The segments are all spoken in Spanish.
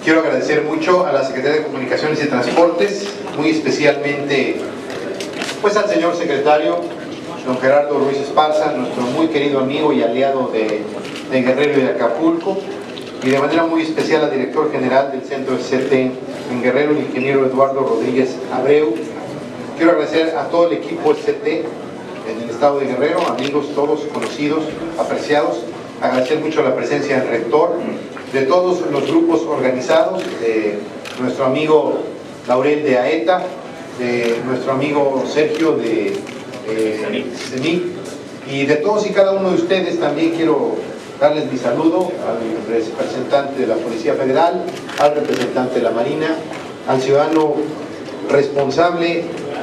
Quiero agradecer mucho a la Secretaría de Comunicaciones y Transportes, muy especialmente pues al señor secretario, don Gerardo Ruiz Esparza, nuestro muy querido amigo y aliado de Guerrero y de Acapulco, y de manera muy especial al director general del Centro SCT en Guerrero, el ingeniero Eduardo Rodríguez Abreu. Quiero agradecer a todo el equipo SCT en el estado de Guerrero, amigos todos conocidos, apreciados. Agradecer mucho la presencia del rector, de todos los grupos organizados, de nuestro amigo Laurel de AETA, de nuestro amigo Sergio de CENIC, y de todos y cada uno de ustedes. También quiero darles mi saludo al representante de la Policía Federal, al representante de la Marina, al ciudadano responsable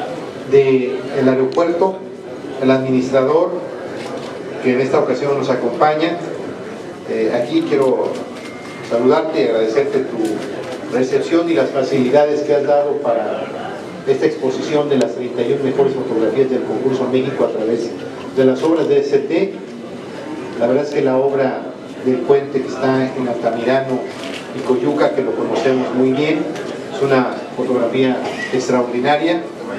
del aeropuerto, el administrador que en esta ocasión nos acompaña. Aquí quiero saludarte y agradecerte tu recepción y las facilidades que has dado para esta exposición de las 31 mejores fotografías del concurso México a través de las obras de SCT. La verdad es que la obra del puente que está en Altamirano y Coyuca, que lo conocemos muy bien, es una fotografía extraordinaria.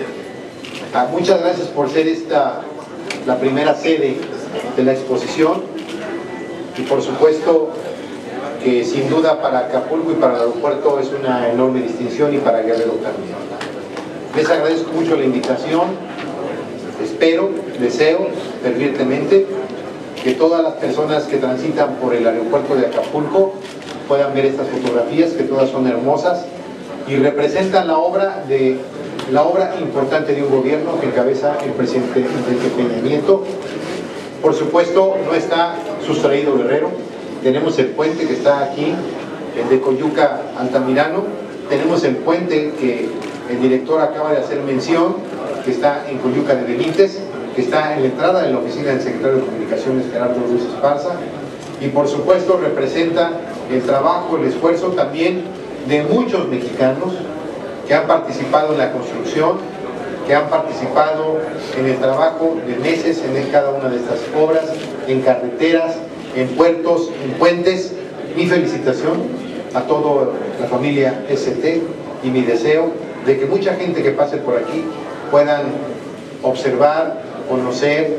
Muchas gracias por ser esta la primera sede de la exposición, y por supuesto que sin duda para Acapulco y para el aeropuerto es una enorme distinción, y para Guerrero también. Les agradezco mucho la invitación. Espero, deseo fervientemente que todas las personas que transitan por el aeropuerto de Acapulco puedan ver estas fotografías, que todas son hermosas y representan la obra importante de un gobierno que encabeza el presidente Enrique Peña Nieto. Por supuesto, no está sustraído Guerrero. Tenemos el puente que está aquí, el de Coyuca Altamirano. Tenemos el puente que el director acaba de hacer mención, que está en Coyuca de Benítez, que está en la entrada de la oficina del secretario de Comunicaciones, Gerardo Ruiz Esparza, y por supuesto representa el trabajo, el esfuerzo también de muchos mexicanos que han participado en la construcción, que han participado en el trabajo de meses en cada una de estas obras, en carreteras, en puertos, en puentes. Mi felicitación a toda la familia ST y mi deseo de que mucha gente que pase por aquí puedan observar, conocer,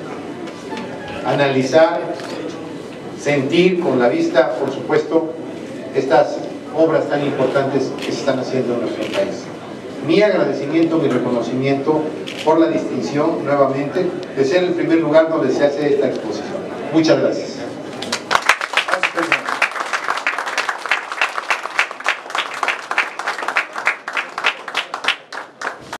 analizar, sentir con la vista, por supuesto, estas obras tan importantes que se están haciendo en nuestro país. Mi agradecimiento, mi reconocimiento por la distinción, nuevamente, de ser el primer lugar donde se hace esta exposición. Muchas gracias.